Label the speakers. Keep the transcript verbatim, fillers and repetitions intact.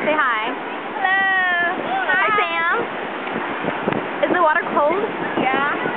Speaker 1: Say hi.
Speaker 2: Hello.
Speaker 1: Hi, Sam. Is the water cold?
Speaker 2: Yeah.